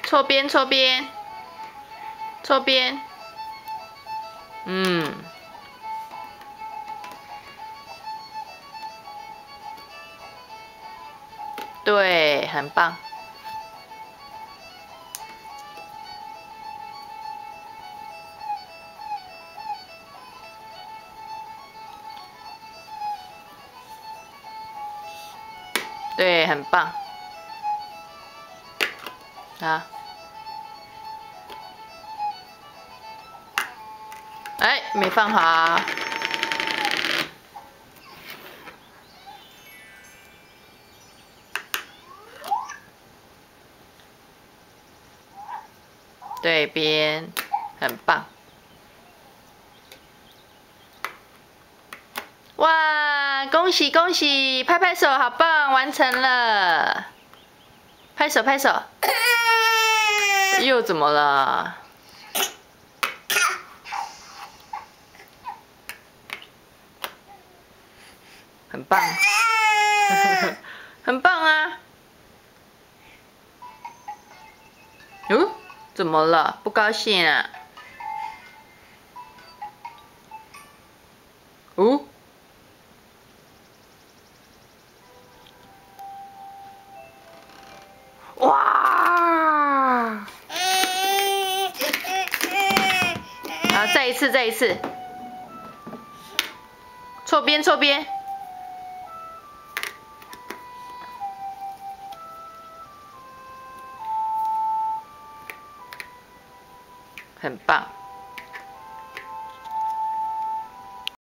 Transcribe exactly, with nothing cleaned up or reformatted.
错边，错边，错边。嗯，对，很棒。对，很棒。啊。哎，没放好。对边，很棒。哇，恭喜恭喜，拍拍手，好棒，完成了。拍手拍手。又怎么了？很棒。很棒啊。哦，怎么了？不高兴啊？哦。哇！好，再一次，再一次。错边，错边。很棒。